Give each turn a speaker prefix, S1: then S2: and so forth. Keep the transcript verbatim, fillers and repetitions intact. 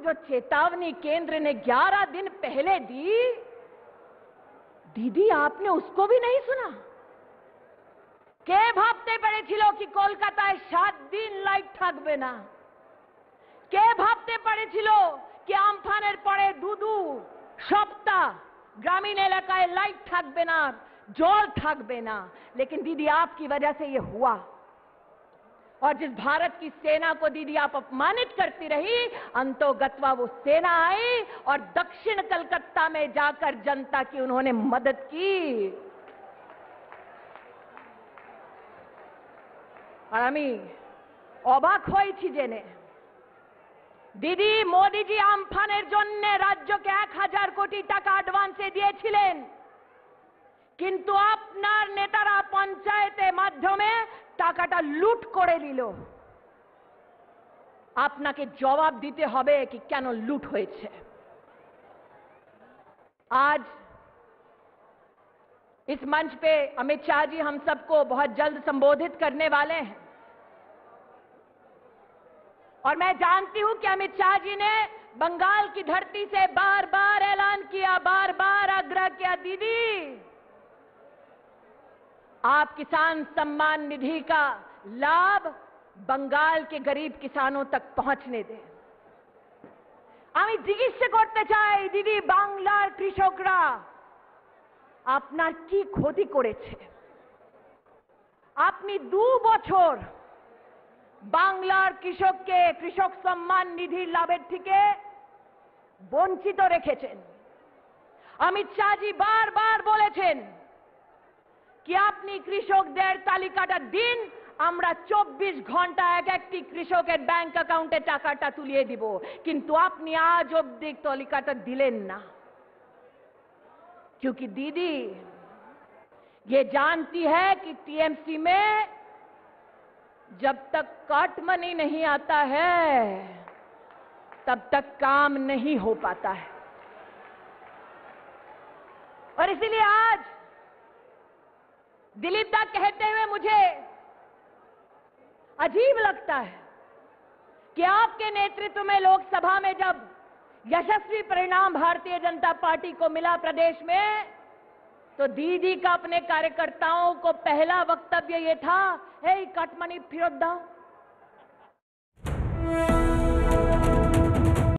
S1: जो चेतावनी केंद्र ने ग्यारह दिन पहले दी, दीदी आपने उसको भी नहीं सुना। কে ভাবতে পেরেছিল কি কলকাতায় সাত দিন লাইট থাকবে না? কে ভাবতে পেরেছিল কি আমফানের পরে দুদু সপ্তাহ গ্রামীণ এলাকায় লাইট থাকবে না, জল থাকবে না? लेकिन दीदी आपकी वजह से ये हुआ। और जिस भारत की सेना को दीदी आप अपमानित करती रही, अंतोगत्वा वो सेना आई और दक्षिण कलकत्ता में जाकर जनता की उन्होंने मदद की। আর আমি অবাক হয়েছি জেনে, দিদি মোদিজি আমফানের জন্য রাজ্যকে এক হাজার কোটি টাকা অ্যাডভান্সে দিয়েছিলেন, কিন্তু আপনার নেতারা পঞ্চায়েতের মাধ্যমে টাকাটা লুট করে নিল। আপনাকে জবাব দিতে হবে कि কেন লুট হয়েছে। आज इस मंच पे अमित शाह जी हम सबको बहुत जल्द संबोधित करने वाले हैं और मैं जानती हूं कि अमित शाह जी ने बंगाल की धरती से बार बार ऐलान किया, बार बार आग्रह किया, दीदी आप किसान सम्मान निधि का लाभ बंगाल के गरीब किसानों तक पहुंचने दें। আমি জিজ্ঞেস করতে চাই, দিদি বাংলার কৃষকরা আপনার কি ক্ষতি করেছে? আপনি দু বছর বাংলার কৃষককে কৃষক সম্মান নিধির লাভের থেকে বঞ্চিত রেখেছেন। অমিত শাহজি বারবার বলেছেন কি আপনি কৃষকদের তালিকাটা দিন, আমরা চব্বিশ ঘন্টা এক একটি কৃষকের ব্যাংক অ্যাকাউন্টে টাকাটা তুলিয়ে দিব, কিন্তু আপনি আজ অবধি তালিকাটা দিলেন না। क्योंकि दीदी ये जानती है कि टीएमसी में जब तक कट मनी नहीं आता है तब तक काम नहीं हो पाता है। और इसीलिए आज दिलीप दा कहते हुए मुझे अजीब लगता है कि आपके नेतृत्व में लोकसभा में जब यशस्वी परिणाम भारतीय जनता पार्टी को मिला प्रदेश में, तो दीदी का अपने कार्यकर्ताओं को पहला वक्तव्य ये था, हे कट मनी फिरत दाओ।